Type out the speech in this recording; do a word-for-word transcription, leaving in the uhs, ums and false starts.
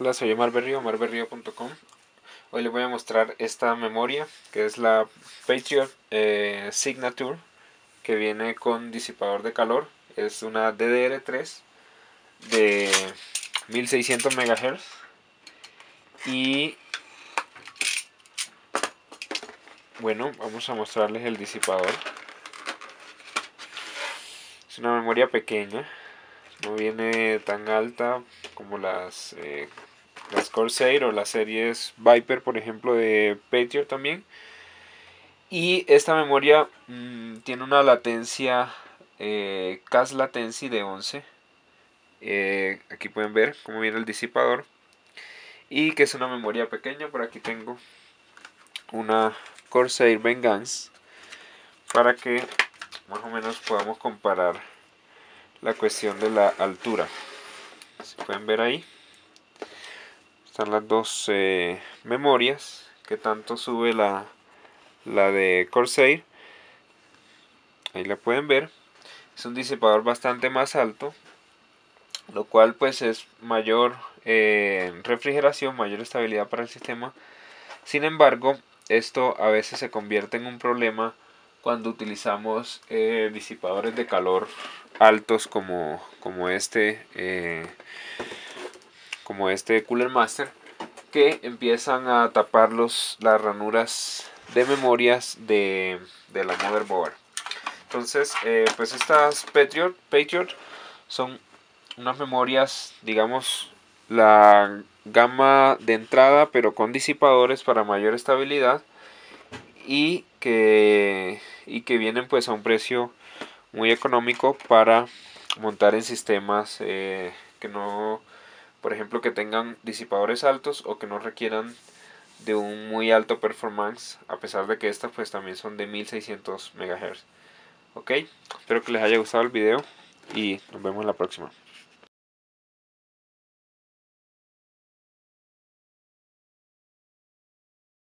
Hola, soy Omar Berrío, omar berrío punto com. Hoy les voy a mostrar esta memoria que es la Patriot eh, Signature, que viene con disipador de calor. Es una D D R tres de mil seiscientos megahertz y bueno, vamos a mostrarles el disipador. Es una memoria pequeña, no viene tan alta como las eh, las Corsair o las series Viper, por ejemplo, de Patriot también. Y esta memoria mmm, tiene una latencia eh, cache latency de once. Eh, aquí pueden ver cómo viene el disipador. Y que es una memoria pequeña. Por aquí tengo una Corsair Vengeance para que más o menos podamos comparar la cuestión de la altura. Si pueden ver ahí, están las dos eh, memorias. Que tanto sube la, la de Corsair. Ahí la pueden ver. Es un disipador bastante más alto, lo cual pues es mayor eh, refrigeración, mayor estabilidad para el sistema. Sin embargo, esto a veces se convierte en un problema cuando utilizamos eh, disipadores de calor altos como, como este eh, como este Cooler Master, que empiezan a tapar los, las ranuras de memorias de, de la motherboard. Entonces, eh, pues estas Patriot, Patriot son unas memorias, digamos, la gama de entrada, pero con disipadores para mayor estabilidad y que, y que vienen pues a un precio muy económico para montar en sistemas eh, que no, por ejemplo, que tengan disipadores altos o que no requieran de un muy alto performance, a pesar de que estas pues también son de mil seiscientos megahertz. Ok, espero que les haya gustado el video y nos vemos en la próxima.